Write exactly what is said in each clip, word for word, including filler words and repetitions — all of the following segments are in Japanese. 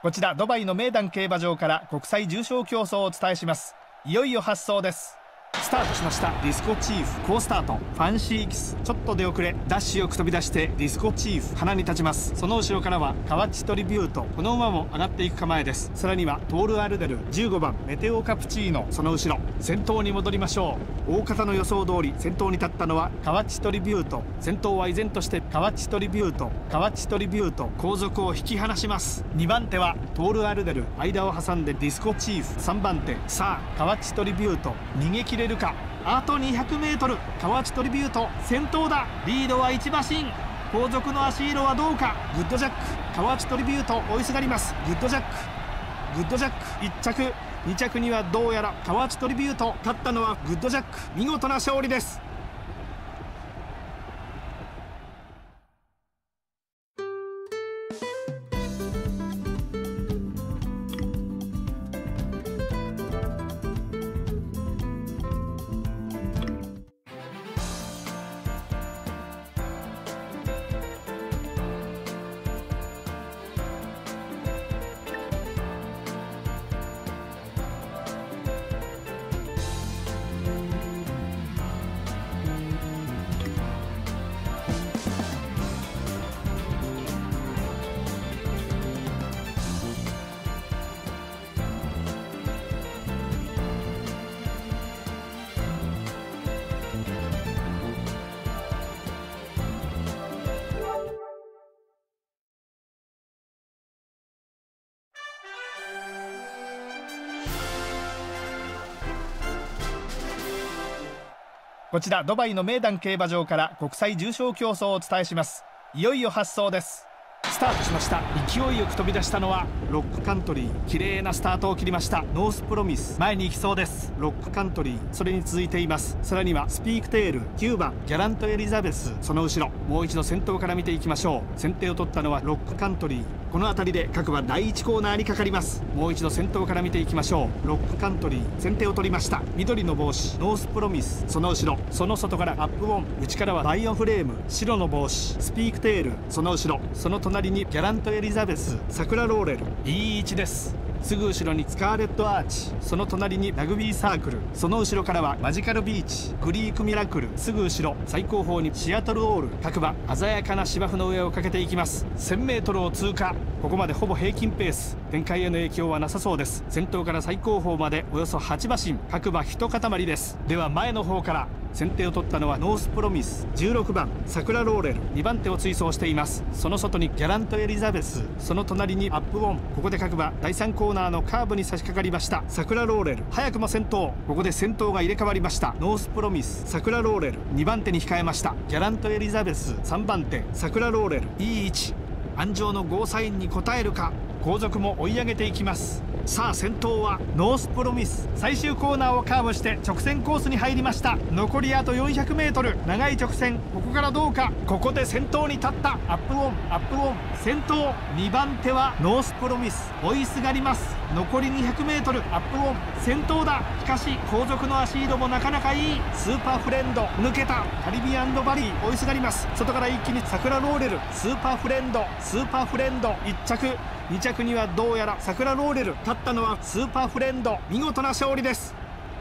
こちらドバイの名丹競馬場から国際重賞競争をお伝えします。いよいよ発走です。スタートしました。ディスコチーフ好スタート。ファンシーキスちょっと出遅れ、ダッシュよく飛び出してディスコチーフ鼻に立ちます。その後ろからはカワッチトリビュート、この馬も上がっていく構えです。さらにはトールアルデル、じゅうごばんメテオカプチーノ、その後ろ先頭に戻りましょう。大方の予想通り先頭に立ったのはカワッチトリビュート。先頭は依然としてカワッチトリビュート、カワッチトリビュート後続を引き離します。にばん手はトールアルデル、間を挟んでディスコチーフ。さんばん手、さあカワッチトリビュート逃げ切れるか。あと にひゃくメートル、 カワッチトリビュート先頭だ。リードはいち馬身、後続の足色はどうか。グッドジャック、カワッチトリビュート追いすがります。グッドジャック、グッドジャックいっ着、に着にはどうやらカワッチトリビュート。勝ったのはグッドジャック、見事な勝利です。こちらドバイの名丹競馬場から国際重賞競争をお伝えします。いよいよ発走です。スタートしました。勢いよく飛び出したのはロックカントリー。綺麗なスタートを切りました。ノースプロミス前に行きそうです。ロックカントリーそれに続いています。さらにはスピークテール、きゅうばんギャラントエリザベス、その後ろもう一度先頭から見ていきましょう。先手を取ったのはロックカントリー。この辺りで各馬だいいちコーナーにかかります。もう一度先頭から見ていきましょう。ロックカントリー先手を取りました。緑の帽子ノースプロミス、その後ろその外からアップオン、内からはバイオフレーム、白の帽子スピークテール、その後ろその隣にギャラントエリザベス、桜ローレルいい位置です。すぐ後ろにスカーレットアーチ、その隣にラグビーサークル、その後ろからはマジカルビーチ、グリークミラクル、すぐ後ろ最後方にシアトルオール。各馬鮮やかな芝生の上をかけていきます。 せんメートル を通過。ここまでほぼ平均ペース、展開への影響はなさそうです。先頭から最後方までおよそはち馬身、各馬一塊です。では前の方から。先手を取ったのはノースプロミス、じゅうろくばん桜ローレルにばん手を追走しています。その外にギャラントエリザベス、その隣にアップオン。ここで各馬だいさんコーナーのカーブに差し掛かりました。桜ローレル早くも先頭。ここで先頭が入れ替わりました。ノースプロミス、桜ローレルにばん手に控えました。ギャラントエリザベスさんばん手、桜ローレルいい位置。安城のゴーサインに応えるか。後続も追い上げていきます。さあ先頭はノースプロミス。最終コーナーをカーブして直線コースに入りました。残りあと よんひゃくメートル、 長い直線、ここからどうか。ここで先頭に立った。アップオンアップオン先頭。にばん手はノースプロミス追いすがります。残り にひゃくメートル、 アップオン先頭だ。しかし後続の足色もなかなかいい。スーパーフレンド抜けた。カリビアンドバリー追いすがります。外から一気に桜ローレル、スーパーフレンドスーパーフレンドいっ着、に着にはどうやら桜ローレル。勝ったのはスーパーフレンド、見事な勝利です。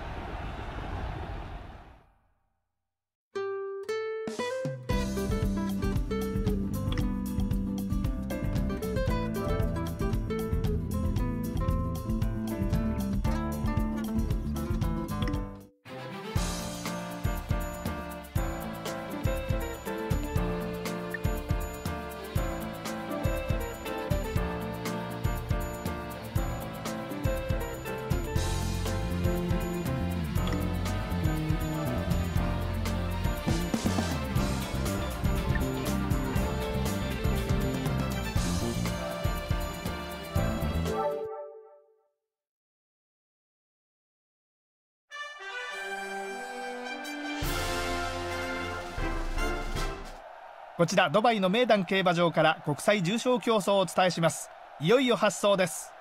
こちらドバイの名丹競馬場から国際重賞競争をお伝えします。いよいよ発走です。ス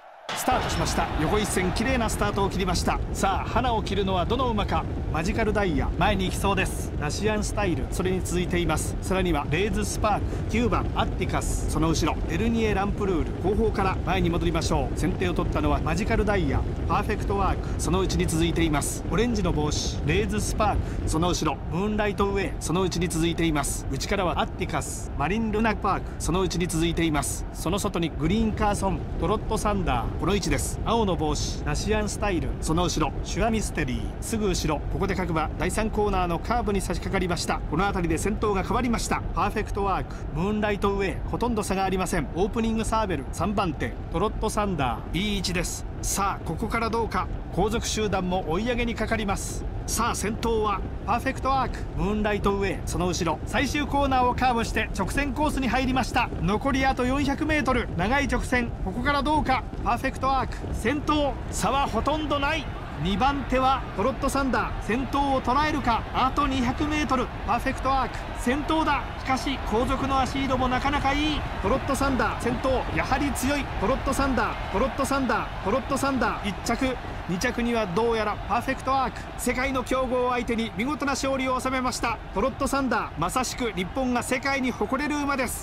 スタートしました。横一線綺麗なスタートを切りました。さあ花を切るのはどの馬か。マジカルダイヤ前に行きそうです。ナシアンスタイルそれに続いています。さらにはレーズスパーク、きゅうばんアッティカス、その後ろエルニエランプルール。後方から前に戻りましょう。先手を取ったのはマジカルダイヤ、パーフェクトワークそのうちに続いています。オレンジの帽子レーズスパーク、その後ろムーンライトウェイそのうちに続いています。内からはアッティカス、マリンルナパークそのうちに続いています。その外にグリーンカーソン、トロットサンダーこの位置です。青の帽子ナシアンスタイル、その後ろシュアミステリー、すぐ後ろここで各馬だいさんコーナーのカーブに差し掛かりました。この辺りで先頭が変わりました。パーフェクトワーク、ムーンライトウェイほとんど差がありません。オープニングサーベルさんばん手、トロットサンダーいい位置です。さあここからどうか。後続集団も追い上げにかかります。さあ先頭はパーフェクトワーク、ムーンライトウェイその後ろ最終コーナーをカーブして直線コースに入りました。残りあと よんひゃくメートル 長い直線、ここからどうか。パーフェクトワーク先頭、差はほとんどない。にばん手はトロットサンダー、先頭を捉えるか。あと にひゃくメートル パーフェクトワーク先頭だ。しかし後続の足色もなかなかいい。トロットサンダー先頭、やはり強い。トロットサンダー、トロットサンダー、トロットサンダーいっ着、に着にはどうやらパーフェクトワーク。世界の強豪を相手に見事な勝利を収めました。トロットサンダー、まさしく日本が世界に誇れる馬です。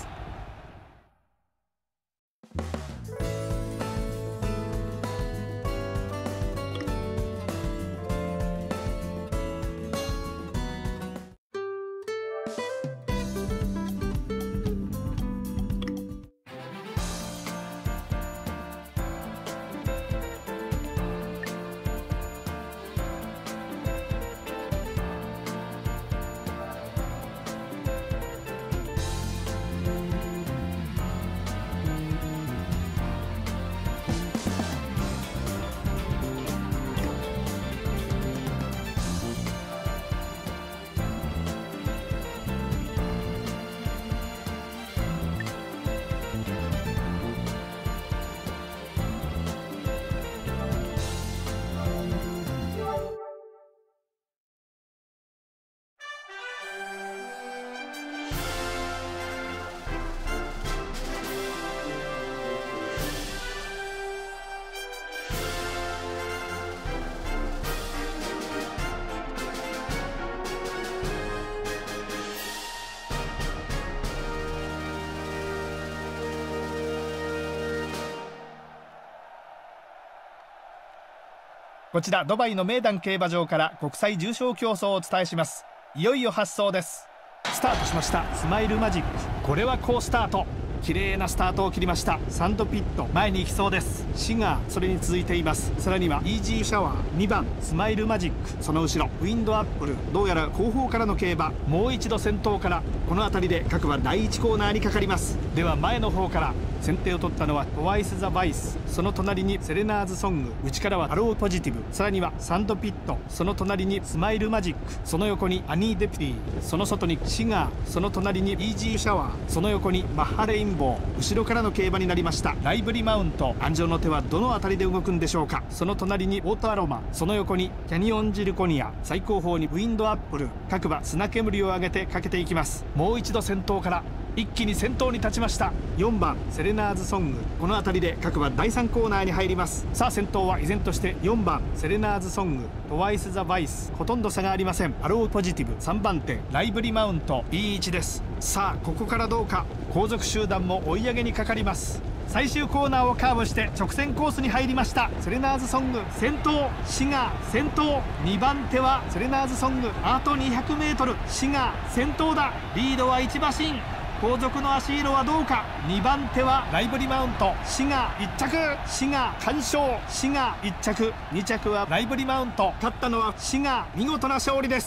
こちらドバイの名丹競馬場から国際重賞競争をお伝えします。いよいよ発走です。スタートしました。スマイルマジック、これは好スタート。綺麗なスタートを切りました。サンドピット前に行きそうです。シガーそれに続いています。さらにはイージーシャワーにばんスマイルマジック、その後ろウィンドアップル、どうやら後方からの競馬。もう一度先頭から。この辺りで各馬だいいちコーナーにかかります。では前の方から。先手を取ったのはトワイス・ザ・バイス、その隣にセレナーズ・ソング、内からはハロー・ポジティブ、さらにはサンドピット、その隣にスマイル・マジック、その横にアニー・デプティ、その外にシガー、その隣にイージー・シャワー、その横にマッハ・レインボー。後ろからの競馬になりました。ライブリマウント、安城の手はどの辺りで動くんでしょうか。その隣にオートアロマ、その横にキャニオン・ジルコニア、最後方にウィンドアップル。各馬砂煙を上げてかけていきます。もう一度先頭から。一気に先頭に立ちました。よんばんセレナーズソング、この辺りで各馬だいさんコーナーに入ります。さあ先頭は依然としてよんばんセレナーズソング、トワイス・ザ・バイス、ほとんど差がありません。ハロー・ポジティブさんばん手、ライブリマウントいい位置です。さあここからどうか。後続集団も追い上げにかかります。最終コーナーをカーブして直線コースに入りました。セレナーズソング先頭、シガー先頭、にばん手はセレナーズソング、あと にひゃくメートル シガー先頭だ。リードはいち馬身。後続の足色はどうか。にばん手はライブリマウント、シガーいっ着、シガー完勝、シガーいっ着、に着はライブリマウント。勝ったのはシガー、見事な勝利です。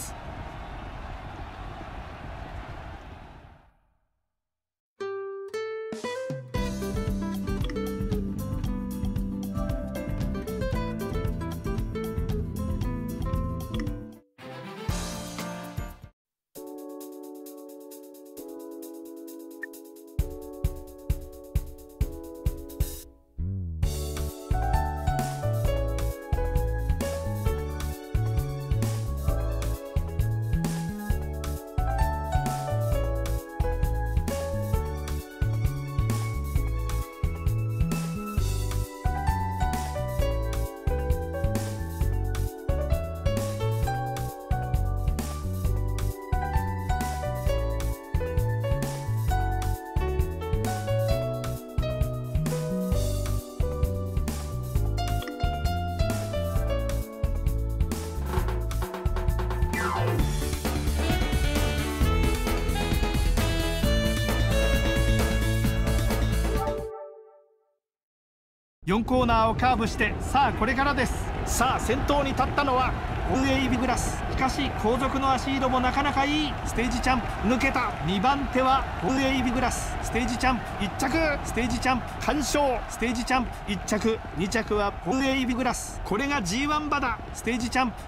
よんコーナーをカーブして、さあこれからです。さあ先頭に立ったのはオンエイビグラス。しかし後続の足色もなかなかいい。ステージチャンプ抜けた。にばん手はオンエイビグラス。ステージチャンプいっ着。ステージチャンプ完勝。ステージチャンプいっ着。に着はオンエイビグラス。これが ジーワン 馬だ。ステージチャンプ。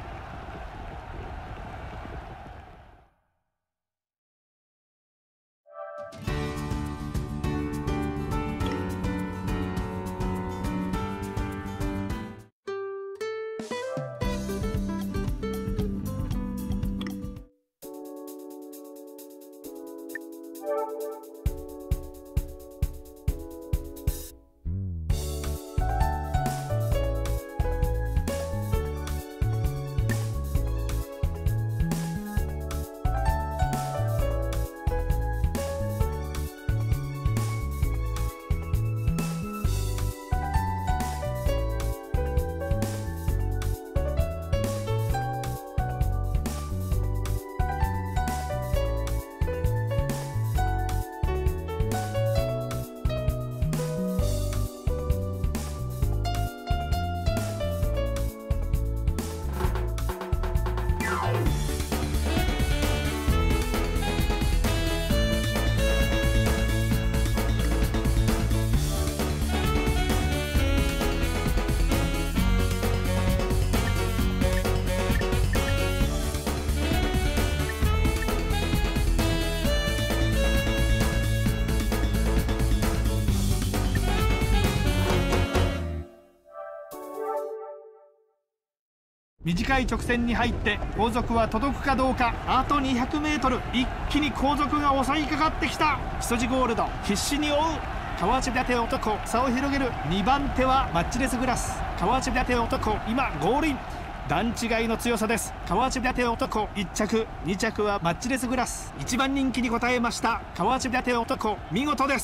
短い直線に入って後続は届くかどうか。あと にひゃくメートル、 一気に後続が襲いかかってきた。木曽路ゴールド必死に追う。河内立男差を広げる。にばん手はマッチレスグラス。河内立男今ゴールイン。段違いの強さです。河内立男いっ着。に着はマッチレスグラス。いちばん人気に応えました。河内立男見事です。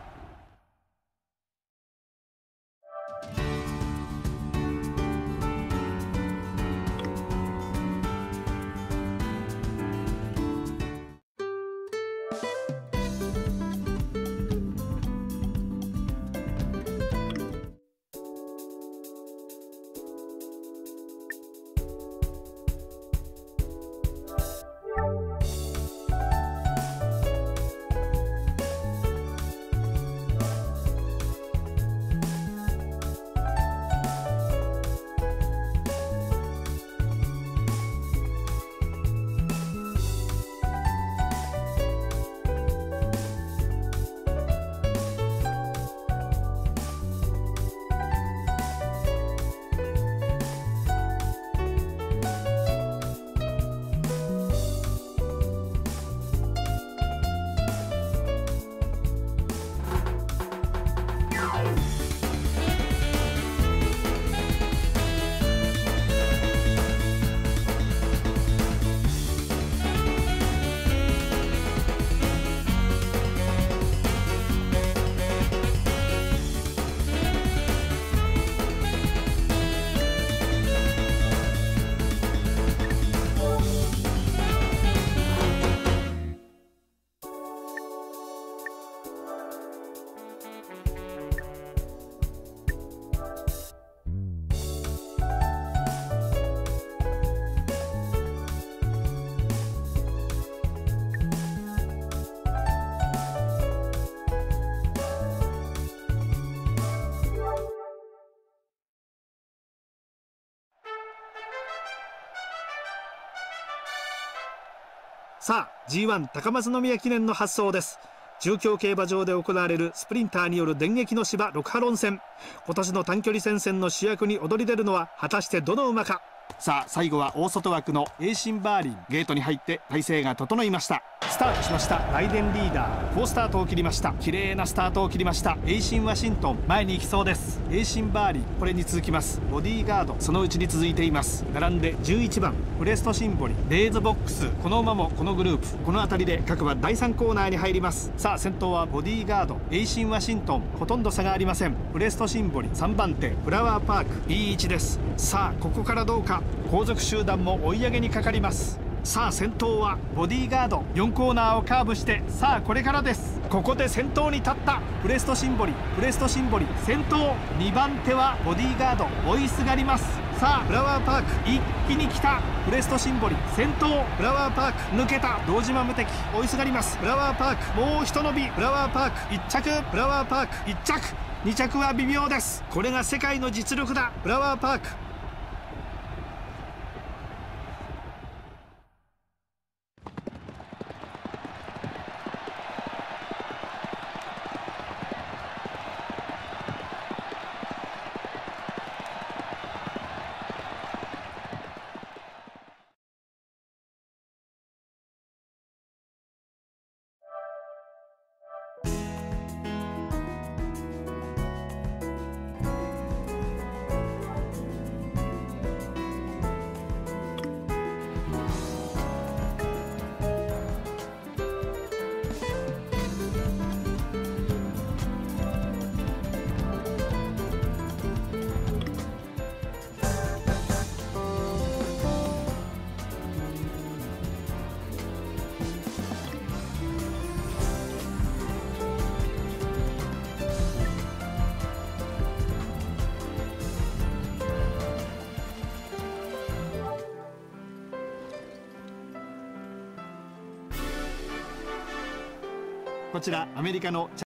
さあ ジーワン 高松宮記念の発走です。中京競馬場で行われるスプリンターによる電撃の芝ろく波論戦。今年の短距離戦線の主役に躍り出るのは果たしてどの馬か。さあ最後は大外枠のエイシンバーリン。ゲートに入って体勢が整いました。スタートしました。ライデンリーダー好スタートを切りました。綺麗なスタートを切りました。エイシンワシントン前に行きそうです。エイシンバーリンこれに続きます。ボディーガードそのうちに続いています。並んでじゅういちばんプレストシンボリレーズボックス。この馬もこのグループ。この辺りで各馬だいさんコーナーに入ります。さあ先頭はボディーガードエイシンワシントンほとんど差がありません。プレストシンボリさんばん手フラワーパークいい位置です。さあここからどうか。後続集団も追い上げにかかります。 さあ先頭はボディーガード。よんコーナーをカーブして、さあこれからです。ここで先頭に立ったプレストシンボリ。プレストシンボリ先頭。にばん手はボディーガード追いすがります。さあフラワーパーク一気に来た。プレストシンボリ先頭。フラワーパーク抜けた。堂島無敵追いすがります。フラワーパークもうひと伸び。フラワーパークいっ着。フラワーパークいっ着。に着は微妙です。これが世界の実力だ。フラワーパーク。こちらアメリカの